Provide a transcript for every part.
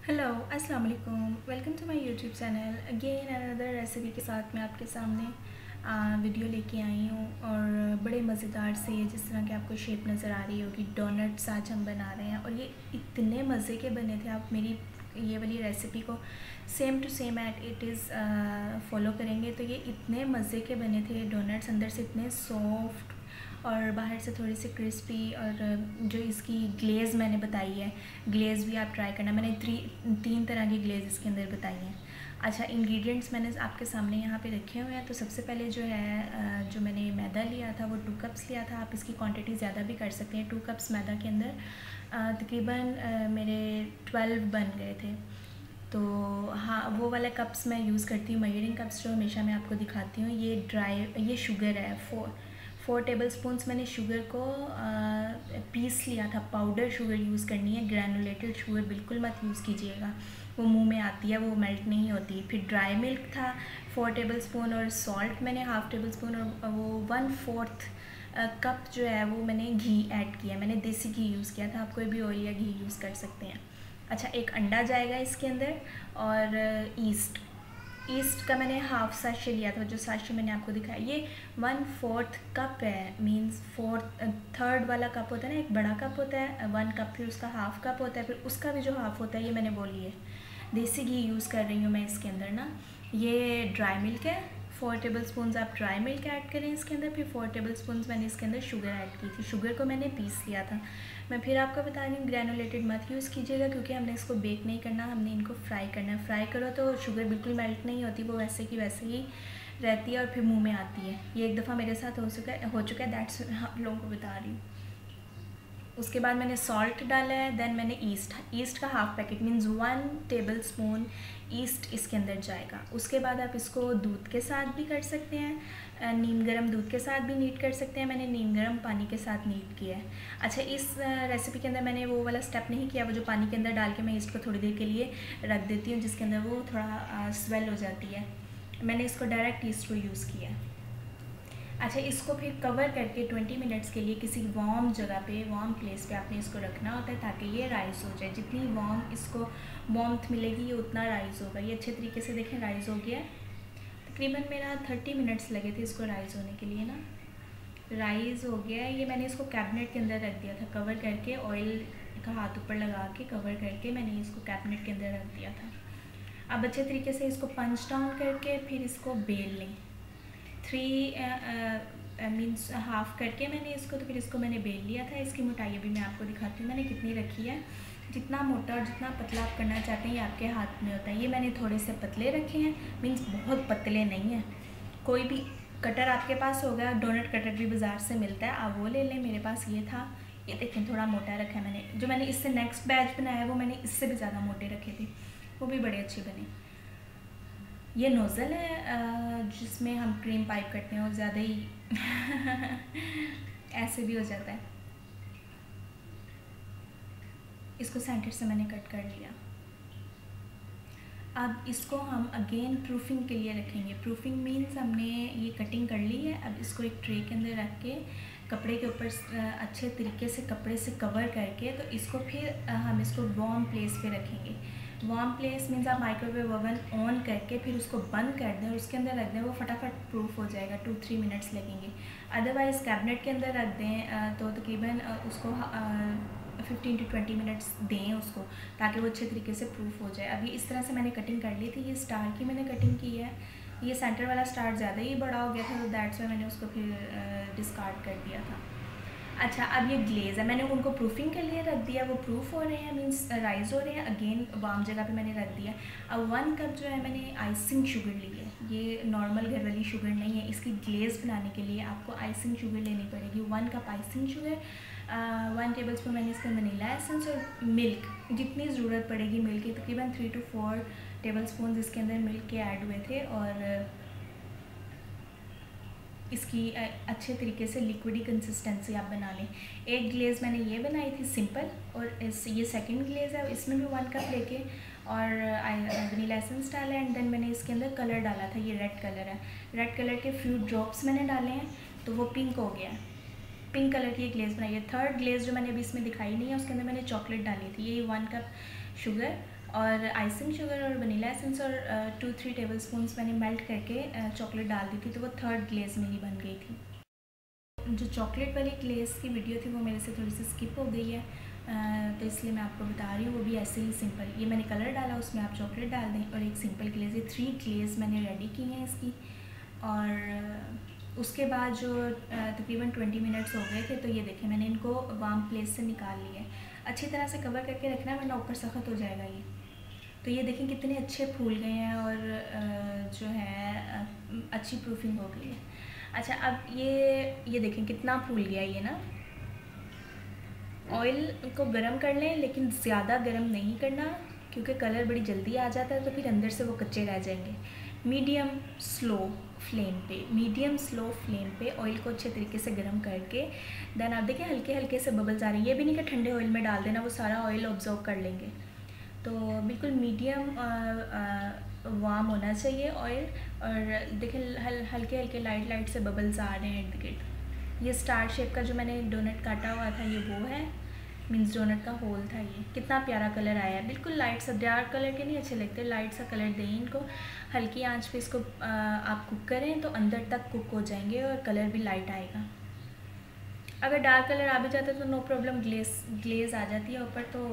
Hello अस्सलाम वालेकुम, welcome to my YouTube channel again another recipe के साथ मैं आपके सामने वीडियो लेके आई हूँ। और बड़े मज़ेदार से, जिस तरह की आपको शेप नज़र आ रही होगी, डोनट्स आज हम बना रहे हैं। और ये इतने मज़े के बने थे, आप मेरी ये वाली रेसिपी को same to same at it is follow करेंगे तो ये इतने मज़े के बने थे डोनट्स, अंदर से इतने सॉफ्ट और बाहर से थोड़ी सी क्रिस्पी। और जो इसकी ग्लेज मैंने बताई है, ग्लेज भी आप ट्राई करना। मैंने तीन तरह की ग्लेज इसके अंदर बताई हैं। अच्छा, इंग्रेडिएंट्स मैंने आपके सामने यहाँ पे रखे हुए हैं। तो सबसे पहले जो है, जो मैंने मैदा लिया था वो 2 कप्स लिया था। आप इसकी क्वांटिटी ज़्यादा भी कर सकते हैं। 2 कप्स मैदा के अंदर तकरीबन मेरे 12 बन गए थे। तो हाँ, वो वाला कप्स मैं यूज़ करती हूँ, मेजरिंग कप्स जो हमेशा मैं आपको दिखाती हूँ। ये शुगर है, 4 टेबल स्पून्स मैंने शुगर को पीस लिया था। पाउडर शुगर यूज़ करनी है, ग्रैनुलेटेड शुगर बिल्कुल मत यूज़ कीजिएगा, वो मुंह में आती है, वो मेल्ट नहीं होती। फिर ड्राई मिल्क था 4 टेबल स्पून, और सॉल्ट मैंने हाफ़ टेबल स्पून, और वो 1/4 कप जो है वो मैंने घी ऐड किया। मैंने देसी घी यूज़ किया था, आप कोई भी ऑयल या घी यूज़ कर सकते हैं। अच्छा, एक अंडा जाएगा इसके अंदर, और ईस्ट का मैंने हाफ साशे लिया था, जो साशे मैंने आपको दिखाया। ये 1/4 कप है, मींस थर्ड वाला कप होता है ना, एक बड़ा कप होता है 1 कप, फिर उसका हाफ कप होता है, फिर उसका भी जो हाफ होता है, ये मैंने बोली है। देसी घी यूज़ कर रही हूँ मैं इसके अंदर ना। ये ड्राई मिल्क है, 4 टेबल स्पून आप ड्राई मिल्क ऐड करें इसके अंदर। फिर 4 टेबल स्पून मैंने इसके अंदर शुगर ऐड की थी। शुगर को मैंने पीस लिया था। मैं फिर आपको बता रही हूँ, ग्रैनुलेटेड मत यूज़ कीजिएगा, क्योंकि हमने इसको बेक नहीं करना, हमने इनको फ्राई करना है। फ्राई करो तो शुगर बिल्कुल मेल्ट नहीं होती, वो वैसे की वैसे ही रहती है और फिर मुँह में आती है। ये एक दफ़ा मेरे साथ हो चुका है, दैट्स आप लोगों को बता रही हूँ। उसके बाद मैंने सॉल्ट डाला है, देन मैंने ईस्ट का half packet, means 1 table spoon yeast इसके अंदर जाएगा। उसके बाद आप इसको दूध के साथ भी कर सकते हैं, नीम गर्म दूध के साथ भी नीट कर सकते हैं। मैंने नीम गर्म पानी के साथ नीट किया है। अच्छा, इस रेसिपी के अंदर मैंने वो वाला स्टेप नहीं किया, वो जो पानी के अंदर डाल के मैं ईस्ट को थोड़ी देर के लिए रख देती हूँ, जिसके अंदर वो थोड़ा स्वेल हो जाती है। मैंने इसको डायरेक्ट ईस्ट को यूज़ किया है। अच्छा, इसको फिर कवर करके 20 मिनट्स के लिए किसी वार्म जगह पे, वार्म प्लेस पे आपने इसको रखना होता है, ताकि ये राइज़ हो जाए। जितनी वार्म इसको वार्मथ मिलेगी, ये उतना राइज़ होगा। ये अच्छे तरीके से देखें राइज़ हो गया है। तकरीबन मेरा 30 मिनट्स लगे थे इसको राइज़ होने के लिए ना। राइज़ हो गया है। ये मैंने इसको कैबिनेट के अंदर रख दिया था कवर करके, ऑयल का हाथ ऊपर लगा के कवर करके मैंने इसको कैबिनेट के अंदर रख दिया था। अब अच्छे तरीके से इसको पंच डाउन करके फिर इसको बेल लें। 3 मीन्स हाफ़ करके मैंने इसको, तो फिर इसको मैंने बेल लिया था। इसकी मोटाई अभी मैं आपको दिखाती हूँ मैंने कितनी रखी है। जितना मोटा और जितना पतला आप करना चाहते हैं, ये आपके हाथ में होता है। ये मैंने थोड़े से पतले रखे हैं, मीन्स बहुत पतले नहीं हैं। कोई भी कटर आपके पास होगा, डोनट कटर भी बाज़ार से मिलता है, आप वो ले लें। मेरे पास ये था, ये देखें थोड़ा मोटा रखा है मैंने। जो मैंने इससे नेक्स्ट बैच बनाया है, वो मैंने इससे भी ज़्यादा मोटे रखे थे, वो भी बड़े अच्छे बने। ये नोज़ल है जिसमें हम क्रीम पाइप करते हैं, और ज़्यादा ही ऐसे भी हो जाता है। इसको सेंटर से मैंने कट कर लिया। अब इसको हम अगेन प्रूफिंग के लिए रखेंगे। प्रूफिंग मीन्स हमने ये कटिंग कर ली है। अब इसको एक ट्रे के अंदर रख के कपड़े के ऊपर अच्छे तरीके से कपड़े से कवर करके, तो इसको फिर हम इसको वार्म प्लेस पे रखेंगे। वार्म प्लेस मीन्स आप माइक्रोवेव ओवन ऑन करके फिर उसको बंद कर दें और उसके अंदर रख दें, वो फटाफट प्रूफ हो जाएगा। 2-3 मिनट्स लगेंगे। अदरवाइज़ कैबिनेट के अंदर रख दें तो तकरीबन उसको 15 to 20 मिनट्स दें उसको, ताकि वो अच्छे तरीके से प्रूफ हो जाए। अभी इस तरह से मैंने कटिंग कर ली थी। ये स्टार की मैंने कटिंग की है। ये सेंटर वाला स्टार ज़्यादा ही बड़ा हो गया था, तो दैट्स वाई मैंने उसको फिर डिस्कार्ड कर दिया था। अच्छा, अब ये ग्लेज़ है, मैंने उनको प्रूफिंग के लिए रख दिया, वो प्रूफ हो रहे हैं, मीन्स राइज़ हो रहे हैं। अगेन वार्म जगह पे मैंने रख दिया। अब 1 कप जो है मैंने आइसिंग शुगर ली है। ये नॉर्मल घर वाली शुगर नहीं है। इसकी ग्लेज़ बनाने के लिए आपको आइसिंग शुगर लेनी पड़ेगी। 1 cup icing sugar, 1 table spoon मैंने इसके वनीला एसेंस, और मिल्क जितनी ज़रूरत पड़ेगी मिल्क की, तकरीबन 3 to 4 टेबल स्पून इसके अंदर मिल्क के ऐड हुए थे। और इसकी अच्छे तरीके से लिक्विडी कंसिस्टेंसी आप बना लें। एक ग्लेज़ मैंने ये बनाई थी सिंपल, और ये सेकंड ग्लेज़ है, इसमें भी 1 कप लेके और वनीला एसेंस डाला है। एंड देन मैंने इसके अंदर कलर डाला था, ये रेड कलर है। रेड कलर के फ्यू ड्रॉप्स मैंने डाले हैं, तो वो पिंक हो गया। पिंक कलर की एक ग्लेज़ बनाई है। थर्ड ग्लेज़ जो मैंने अभी इसमें दिखाई नहीं है, उसके अंदर मैंने चॉकलेट डाली थी। ये 1 कप शुगर, और आइसिंग शुगर और वनीला एसेंस और 2-3 टेबलस्पून्स मैंने मेल्ट करके चॉकलेट डाल दी थी, तो वो थर्ड ग्लेज़ मेरी बन गई थी। जो चॉकलेट वाली ग्लेज़ की वीडियो थी वो मेरे से थोड़ी सी स्किप हो गई है, तो इसलिए मैं आपको बता रही हूँ। वो भी ऐसे ही सिंपल, ये मैंने कलर डाला, उसमें आप चॉकलेट डाल दें और एक सिंपल ग्लेज़, ये 3 ग्लेज़ मैंने रेडी की हैं इसकी। और उसके बाद जो तकरीबन 20 मिनट्स हो गए थे, तो ये देखें मैंने इनको वार्म प्लेस से निकाल लिया है। अच्छी तरह से कवर करके रखना है, वरना ऊपर सख्त हो जाएगा ये। तो ये देखें कितने अच्छे फूल गए हैं और जो है अच्छी प्रूफिंग हो गई है। अच्छा, अब ये देखें कितना फूल गया ये ना। ऑयल को गरम कर लें, लेकिन ज़्यादा गरम नहीं करना, क्योंकि कलर बड़ी जल्दी आ जाता है, तो फिर अंदर से वो कच्चे रह जाएंगे। मीडियम स्लो फ्लेम पे ऑयल को अच्छे तरीके से गर्म करके देन आप देखिए हल्के हल्के से बबल्स आ रहे हैं। ये भी नहीं कि ठंडे ऑयल में डाल देना, वो सारा ऑयल ऑब्जॉर्व कर लेंगे। तो बिल्कुल मीडियम वार्म होना चाहिए ऑयल। और देखिए हल्के हल्के लाइट से बबल्स आ रहे हैं इर्द गिर्द। ये स्टार शेप का जो मैंने डोनट काटा हुआ था, ये वो है, मीन्स डोनट का होल था। ये कितना प्यारा कलर आया है, बिल्कुल लाइट सा, डार्क कलर के नहीं अच्छे लगते, लाइट सा कलर दें इनको। हल्की आंच पे इसको आप कुक करें तो अंदर तक कुक हो जाएंगे और कलर भी लाइट आएगा। अगर डार्क कलर आ भी जाता है तो नो प्रॉब्लम, ग्लेज आ जाती है ऊपर। तो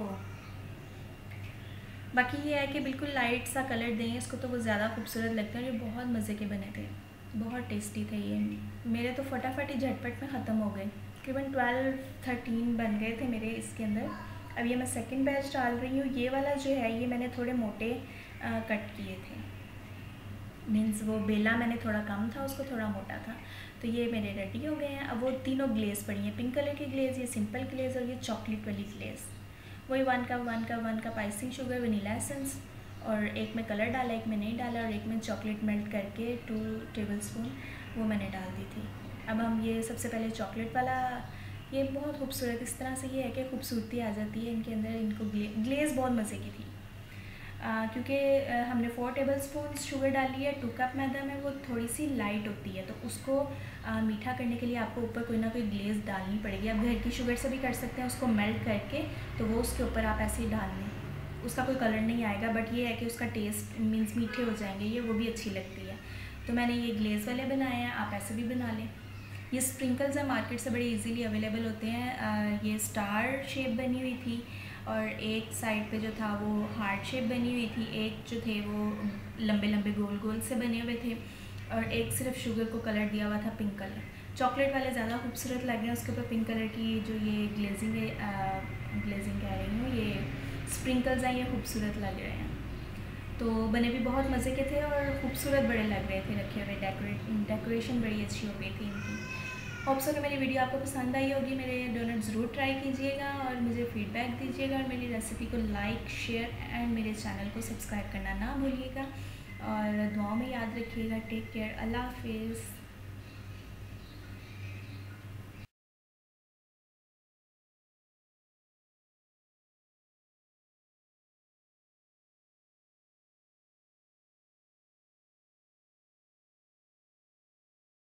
बाकी ये है कि बिल्कुल लाइट सा कलर दें इसको, तो वो ज़्यादा खूबसूरत लगता है। ये बहुत मज़े के बने थे, बहुत टेस्टी थे ये। मेरे तो फटाफट ही झटपट में ख़त्म हो गए, तकरीबन 12-13 बन गए थे मेरे इसके अंदर। अब ये मैं सेकंड बैच डाल रही हूँ। ये वाला जो है ये मैंने थोड़े मोटे कट किए थे, मीन्स वो बेला मैंने थोड़ा कम था, उसको थोड़ा मोटा था। तो ये मेरे रेडी हो गए हैं। अब वो तीनों ग्लेज़ पड़ी हैं, पिंक कलर की ग्लेज़, ये सिंपल ग्लेज़ और ये चॉकलेट वाली ग्लेज़। वही 1 cup icing sugar, vanilla essence, और एक में कलर डाला, एक में नहीं डाला, और एक में चॉकलेट मेल्ट करके 2 टेबलस्पून वो मैंने डाल दी थी। अब हम ये सबसे पहले चॉकलेट वाला, ये बहुत खूबसूरत इस तरह से ये है कि खूबसूरती आ जाती है इनके अंदर। इनको ग्लेज़ बहुत मज़े की थी, क्योंकि हमने 4 टेबलस्पून शुगर डाली है 2 कप मैदा में, वो थोड़ी सी लाइट होती है, तो उसको मीठा करने के लिए आपको ऊपर कोई ना कोई ग्लेज़ डालनी पड़ेगी। आप घर की शुगर से भी कर सकते हैं, उसको मेल्ट करके, तो वो उसके ऊपर आप ऐसे ही डाल लें, उसका कोई कलर नहीं आएगा, बट ये है कि उसका टेस्ट मीन्स मीठे हो जाएंगे ये, वो भी अच्छी लगती है। तो मैंने ये ग्लेज़ वाले बनाए हैं, आप ऐसे भी बना लें। ये स्प्रिंकल्स हैं, मार्केट से बड़े इजीली अवेलेबल होते हैं। ये स्टार शेप बनी हुई थी, और एक साइड पे जो था वो हार्ट शेप बनी हुई थी, एक जो थे वो लंबे लंबे गोल गोल से बने हुए थे, और एक सिर्फ शुगर को कलर दिया हुआ था पिंक कलर। चॉकलेट वाले ज़्यादा खूबसूरत लग रहे हैं, उसके ऊपर पिंक कलर की जो ये ग्लेजिंग है, ग्लेजिंग कह रही हूँ, ये स्प्रिंकल्स हैं, ये खूबसूरत लग रहे हैं। तो बने भी बहुत मज़े के थे और ख़ूबसूरत बड़े लग रहे थे रखे हुए, डेकोरेशन बड़ी अच्छी हो गई थी इनकी। होप सो कि मेरी वीडियो आपको पसंद आई होगी। मेरे डोनट ज़रूर ट्राई कीजिएगा और मुझे फ़ीडबैक दीजिएगा, और मेरी रेसिपी को लाइक, शेयर एंड मेरे चैनल को सब्सक्राइब करना ना भूलिएगा, और दुआओं में याद रखिएगा। टेक केयर, अल्लाह हाफिज़।